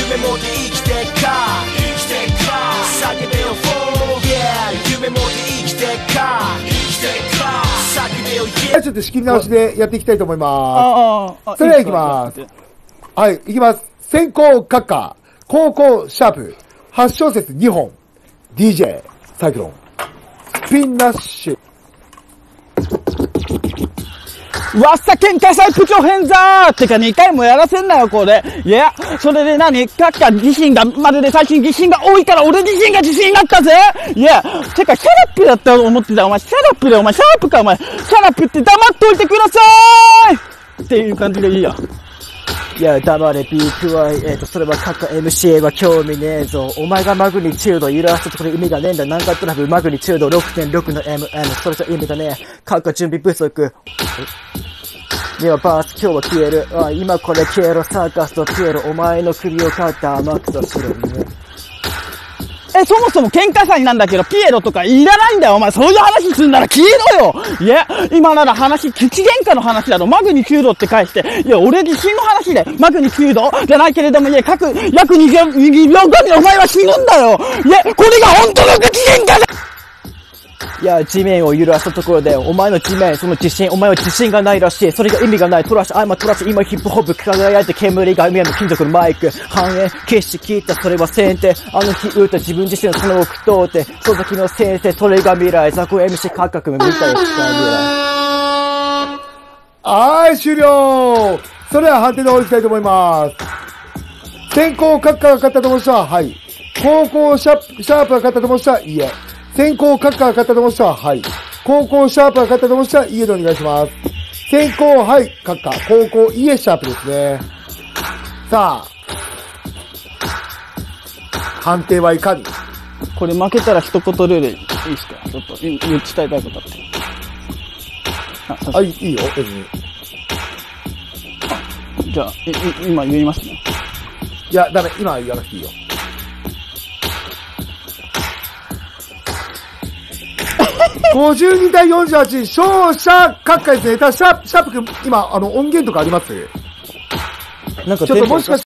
夢持って生きてか叫べよ for yeah 夢持って生きてか叫べよ yeah ちょっと仕切り直しでやっていきたいと思います。それでは行きます。はい、行きます。先攻閣下、後攻シャープ、8小節2本、DJ、サイクロン、スピンナッシュ。 わっさ喧嘩祭プチョヘンザーってか2回もやらせんなよ、これ。いや、それで何閣下自身が、まるで最近自信が多いから俺自身が自信があったぜ。いや、てかシャラップだったと思ってた。お前シャラップで、お前シャラップか、お前。シャラップって黙っといてくださーいっていう感じでいいや。 いや、黙れ、BQI、それは各 MCA は興味ねえぞ。お前がマグニチュード揺らしたところ意味がねえんだ。なんかとなくマグニチュード 6.6 の MM、それじゃ意味がねえ。各準備不足。ではバース、今日は消える。今これ消えろ、サーカスとピエロ。お前の首をカッター、マックとしろね。 そもそも喧嘩祭なんだけど、ピエロとかいらないんだよ。お前、そういう話すんなら消えろよ。いや、今なら話、口喧嘩の話だろ。マグニチュードって返して。いや、俺自身の話で、マグニチュードじゃないけれども、いや、約2秒後にお前は死ぬんだよ。いや、これが本当の口喧嘩だ。 いや、地面を揺らしたところで、お前の地面、その自信、お前は自信がないらしい。それが意味がない。トラッシュ、今ヒップホップ輝いて煙が見える金属のマイク。半円、消し切った、それは先手。あの日打った自分自身のその奥通って、その先の先生、それが未来。ザコ MC 価格も見たよ、使う未来。 はい、終了。それでは判定の方に行きたいと思います。先攻閣下が勝ったと思う人は、はい。後攻シャープが勝ったと思う人は、いいえ。先攻閣下が勝ったと思う人は、はい。後攻シャープが勝ったと思う人は、いいえでお願いします。先攻、はい、閣下。後攻、いいえ、シャープですね。さあ、判定はいかに？ これ負けたら一言ルールいいですか？ちょっと伝えたいことあって。 いいよ、別に。 じゃあ、今言いますね。 いや、ダメ、今は言わなくていいよ。52対48、勝者閣下ですね。ただシャープ君、今、音源とかあります？ なんかちょっともしかして